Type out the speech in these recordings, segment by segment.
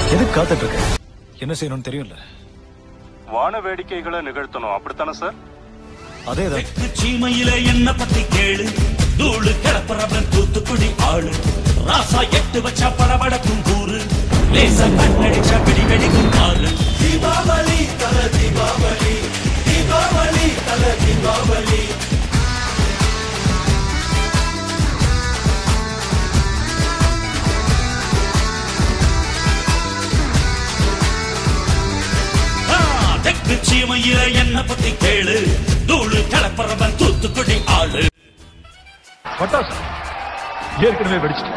எதுக்கு காத்துட்டு இருக்க? என்ன செய்யணும்னு தெரியும்ல. வான வேடிக்கைகளை நிகழ்த்தணும், அப்படித்தானே சார்? அதேதான். சீமையில என்ன பத்தி கேளு, தூளு கிளப்புறவன் தூத்துக்குடி ஆளு. ராசா 8 வச்சா படபடக்கும் கூறு, லேசா கண்ணடிச்சா வெடி வெடிக்கும் ஆளு. தீபாவளி தல தீபாவளி, தீபாவளி தல தீபாவளி. சீமையில என்ன பத்தி கேளு, தூளு கிளப்புறவன் தூத்துக்குடி ஆளு. பட்டாசு ஏற்கனவே வெடிச்சிட்டு.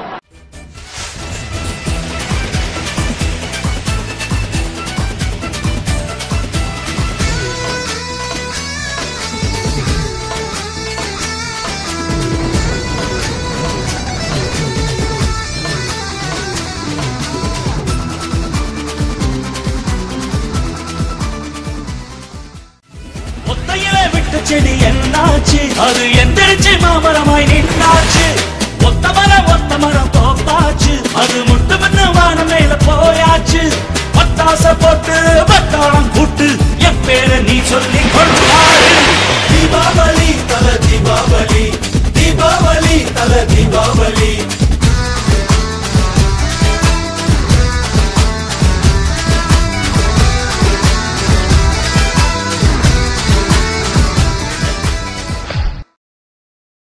செடி என்னாச்சு, அது எந்திரிச்சு மாமரமாய் நின்னாச்சு. ஒத்த மரம் தோப்பாச்சு, அது முட்டு மண்ணு வானம் மேல போயாச்சு. பட்டாச போட்டு பட்டாளம் கூட்டு, என் பேரை நீ சொல்லி கொண்டாடு. தீபாவளி தல தீபாவளி, தீபாவளி தல தீபாவளி.